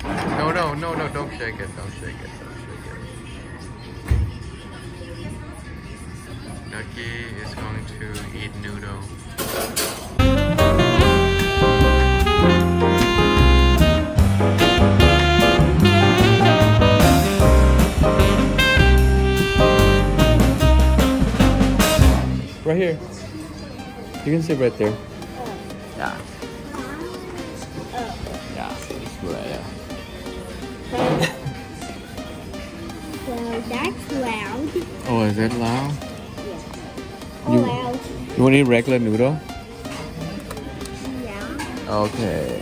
No, no, no, no, don't shake it, don't shake it, don't shake it. Ducky is going to eat noodle. Right here. You can sit right there. Yeah. Yeah, it's right there. Well, that's loud. Oh, is that loud? Yeah. You, Loud. you want to eat regular noodle? Yeah. Okay.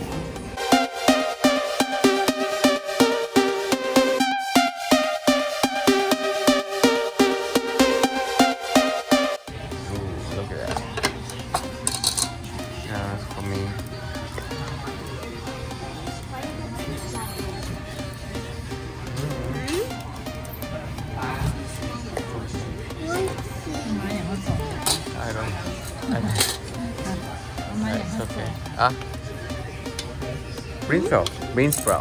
Ooh, look at that. Yeah, that's for me. I don't. It's okay. Ah, bean sprout. Bean sprout.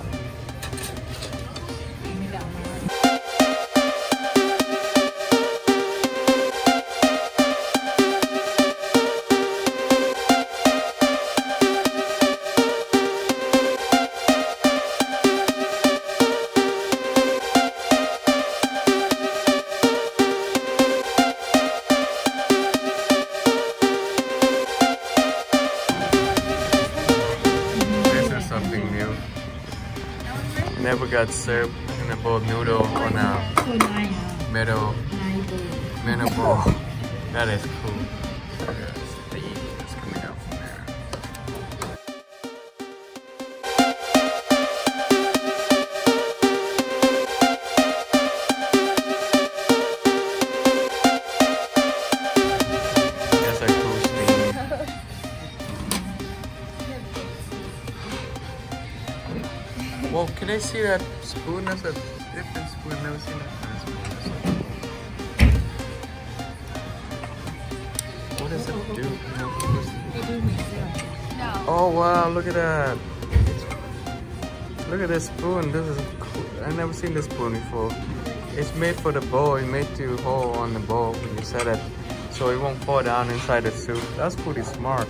Something new. Never got served in a bowl of noodle on a metal bowl. That is cool. It's coming out from there. That's a cool thing. Well, can I see that spoon? That's a different spoon. I've never seen that kind of spoon. What does it do? Oh wow, look at that. Look at this spoon. This is cool. I've never seen this spoon before. It's made for the bowl. It's made to hold on the bowl when you set it, so it won't fall down inside the soup. That's pretty smart.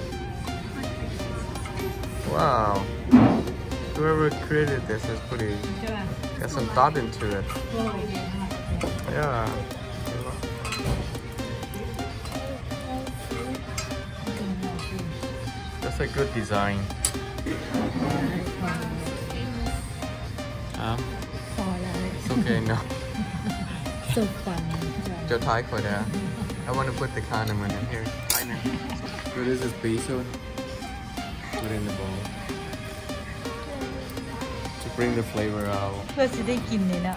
Wow. Whoever created this is pretty, got some thought into it. Yeah. That's a good design. It's okay, no. So fun. Cho Thái khỏi there. I want to put the condiment in here. So this is basil. Put it in the bowl. Bring the flavor out. เพื่อจะได้กินเลยนะ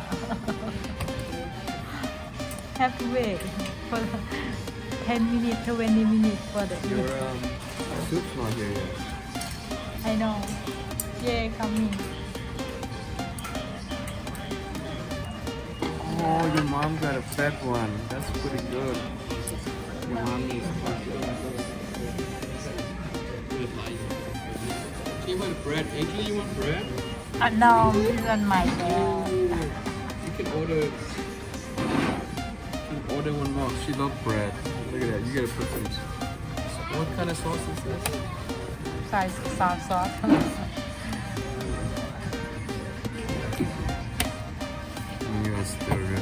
Have to wait for 10 minutes, 20 minutes for the Your soup's not here yet. I know. Yeah, coming. Oh, your mom got a fat one. That's pretty good. Your mom needs you want bread? Ainsley, you want bread? No, this is my bed. You can order. Order one more. She loves bread. Look at that. You gotta put some. What kind of sauce is this? Size sauce. I'm gonna stir it.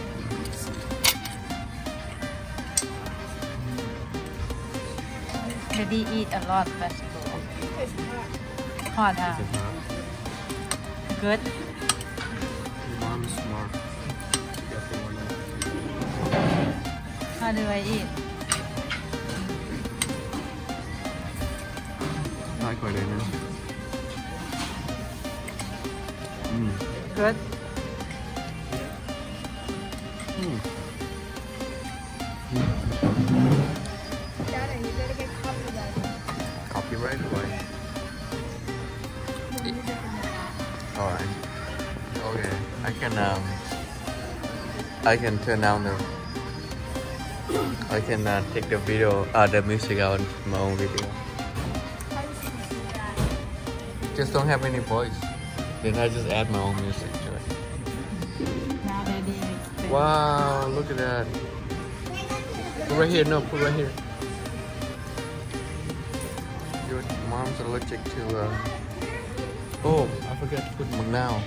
Daddy eat a lot vegetable. Hot, huh? Is it hot? Good. Your mom is smart. She got the one out. How do I eat? I quite in it. Good. Dada, you gotta get copyright. Copyright? Why? Alright. Okay. I can turn down the. I can take the video, the music out from my own video. Just don't have any voice. Then I just add my own music to it. Now Daddy makes the Wow, look at that. Put right here, no, put right here. Your mom's allergic to, oh, I forgot to put McNow.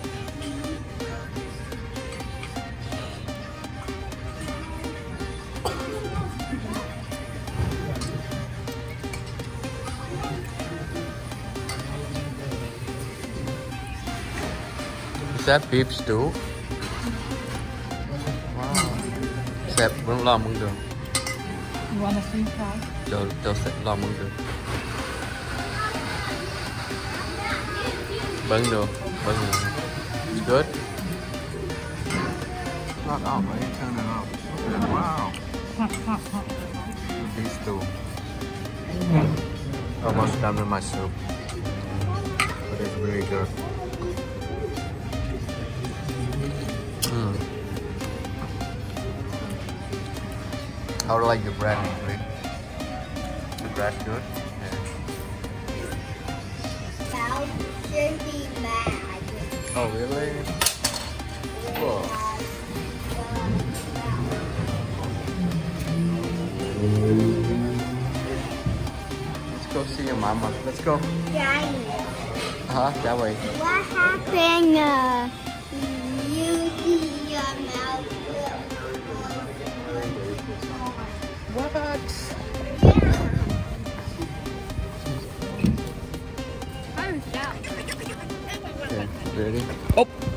Is that beef stew? Wow. Sẹp vẫn lo mừng được. You want a sweet sauce? Cho sẹp lo mừng được. Bưng được. It's good. Not off, right? Turn it off. Wow. Hot. Beef stew. Almost done with my soup. But it's really good. How do you like your bread, Rick? The bread good? Yeah. About 50 bags. Oh, really? Whoa. Let's go see your mama. Let's go. Daddy, That way. what happened? You see your mouth. What? I'm shocked. Okay, ready? Oh!